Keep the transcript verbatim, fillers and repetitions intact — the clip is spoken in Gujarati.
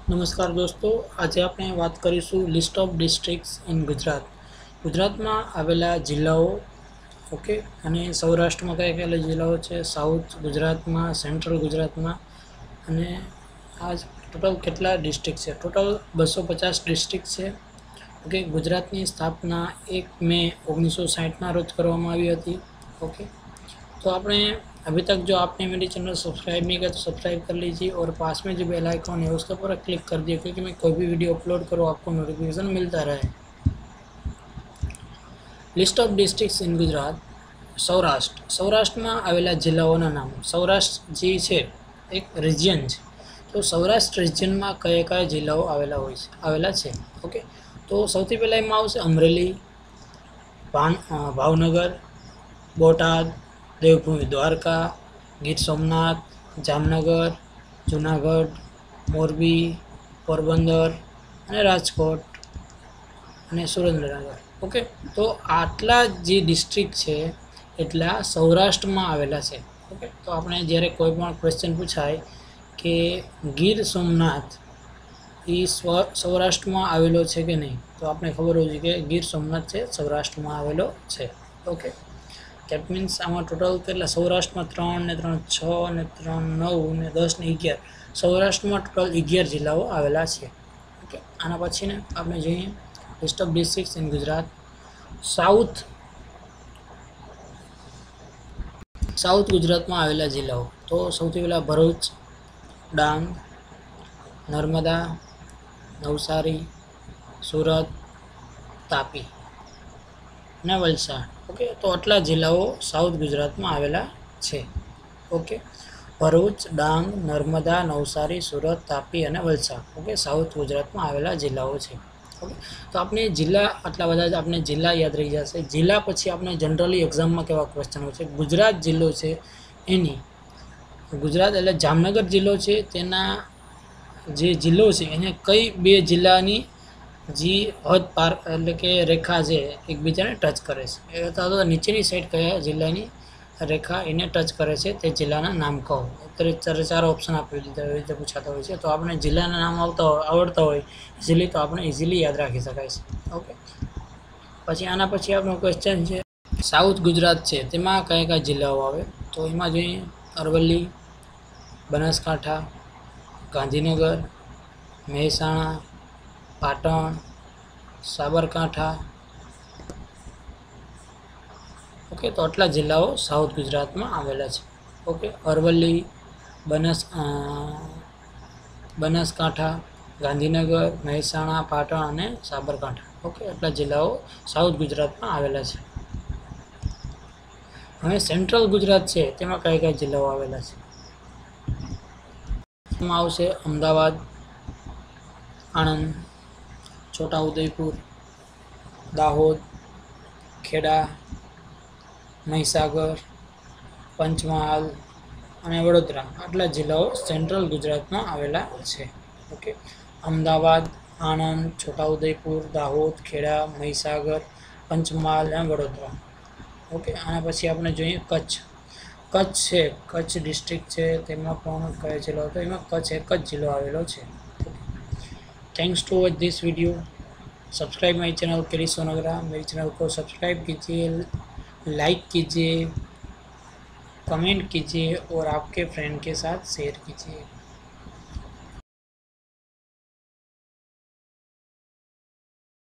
नमस्कार दोस्तों, आज આપણે વાત કરીશું list of districts in Gujarat. ગુજરાતમાં આવેલા જિલ્લાઓ ઓકે અને સૌરાષ્ટ્રમાં કયા કયા જિલ્લાઓ છે, સાઉથ ગુજરાતમાં, સેન્ટ્રલ ગુજરાતમાં અને આ ટોટલ કેટલા ડિસ્ટ્રિક્ટ છે. ટોટલ બસો પચાસ ડિસ્ટ્રિક્ટ છે. ઓકે, ગુજરાતની સ્થાપના એક મે ઓગણીસો साठ रोज કરવામાં આવી હતી. ओके, तो आपने अभी तक जो आपने मेरी चैनल सब्सक्राइब नहीं किया तो सब्सक्राइब कर लीजिए और पास में जो बेल आइकॉन है उसके ऊपर क्लिक कर दिए, क्योंकि मैं कोई भी वीडियो अपलोड करूँ आपको नोटिफिकेशन मिलता रहे. List of districts in Gujarat. Saurashtra. સૌરાષ્ટ્રમાં આવેલા જિલ્લાઓના નામ. સૌરાષ્ટ્ર જે છે એક રિજિયન છે, તો સૌરાષ્ટ્ર રિજિયનમાં કયા કયા જિલ્લાઓ આવેલા હોય છે આવેલા છે ઓકે, તો સૌથી પહેલાં એમાં આવશે અમરેલી, ભાન ભાવનગર, બોટાદ, દેવભૂમિ દ્વારકા, ગીર સોમનાથ, જામનગર, જૂનાગઢ, મોરબી, પોરબંદર અને રાજકોટ અને સુરેન્દ્રનગર. ઓકે, તો આટલા જે ડિસ્ટ્રિક્ટ છે એટલા સૌરાષ્ટ્રમાં આવેલા છે. ઓકે, તો આપણે જ્યારે કોઈ પણ ક્વેશ્ચન પૂછાય કે ગીર સોમનાથ એ સ્વ સૌરાષ્ટ્રમાં આવેલો છે કે નહીં, તો આપણે ખબર હોવી જોઈએ કે ગીર સોમનાથ છે સૌરાષ્ટ્રમાં આવેલો છે. ઓકે, દેટ મીન્સ આમાં ટોટલ કેટલા સૌરાષ્ટ્રમાં ત્રણ ને ત્રણ છ ને ત્રણ નવ ને દસ ને અગિયાર, સૌરાષ્ટ્રમાં ટોટલ અગિયાર જિલ્લાઓ આવેલા છે. ઓકે, આના પછીને આપણે જોઈએ list of districts in Gujarat. South south ગુજરાતમાં આવેલા જિલ્લાઓ, તો સૌથી પહેલાં ભરૂચ, ડાંગ, નર્મદા, નવસારી, સુરત, તાપી અને વલસાડ. ઓકે, તો આટલા જિલ્લાઓ સાઉથ ગુજરાતમાં આવેલા છે. ઓકે, ભરૂચ, ડાંગ, નર્મદા, નવસારી, સુરત, તાપી અને વલસાડ. ઓકે, સાઉથ ગુજરાતમાં આવેલા જિલ્લાઓ છે. ઓકે, તો આપણે જિલ્લા આટલા બધા જ આપણે જિલ્લા યાદ રહી જશે. જિલ્લા પછી આપણે જનરલી એક્ઝામમાં કેવા ક્વેશ્ચન હોય છે, ગુજરાત જિલ્લો છે એની ગુજરાત એટલે જામનગર જિલ્લો છે, તેના જે જિલ્લો છે એને કઈ બે જિલ્લાની જે હદ પાર એટલે કે રેખા છે એકબીજાને ટચ કરે છે, અથવા તો નીચેની સાઈડ કયા જિલ્લાની રેખા એને ટચ કરે છે તે જિલ્લાના નામ કહો. અત્યારે ચાર ઓપ્શન આપી દીધા એવી રીતે પૂછાતા હોય છે, તો આપણે જિલ્લાના નામ આવતા હોય આવડતા હોય ઇઝીલી તો આપણે ઇઝીલી યાદ રાખી શકાય છે. ઓકે, પછી આના પછી આપણો ક્વેશ્ચન છે સાઉથ ગુજરાત છે તેમાં કયા કયા જિલ્લાઓ આવે, તો એમાં જોઈએ અરવલ્લી, બનાસકાંઠા, ગાંધીનગર, મહેસાણા, પાટણ, સાબરકાંઠા. ઓકે, તો આટલા જિલ્લાઓ સાઉથ ગુજરાતમાં આવેલા છે. ઓકે, અરવલ્લી, બનાસ બનાસકાંઠા, ગાંધીનગર, મહેસાણા, પાટણ અને સાબરકાંઠા. ઓકે, આટલા જિલ્લાઓ સાઉથ ગુજરાતમાં આવેલા છે. હવે સેન્ટ્રલ ગુજરાત છે તેમાં કયા કયા જિલ્લાઓ આવેલા છે, એમાં આવશે અમદાવાદ, આણંદ, છોટાઉદેપુર, દાહોદ, ખેડા, મહીસાગર, પંચમહાલ અને વડોદરા. આટલા જિલ્લાઓ સેન્ટ્રલ ગુજરાતમાં આવેલા છે. ઓકે, અમદાવાદ, આણંદ, છોટાઉદેપુર, દાહોદ, ખેડા, મહીસાગર, પંચમહાલ અને વડોદરા. ઓકે, આના પછી આપણે જોઈએ કચ્છ. કચ્છ છે, કચ્છ ડિસ્ટ્રિક્ટ છે તેમાં પણ કયો જિલ્લો હતો, એમાં કચ્છ એક જ જિલ્લો આવેલો છે. Thanks to watch this video. Subscribe my channel Kris Songara. मेरी चैनल को सब्सक्राइब कीजिए, लाइक कीजिए, कमेंट कीजिए और आपके फ्रेंड के साथ शेयर कीजिए.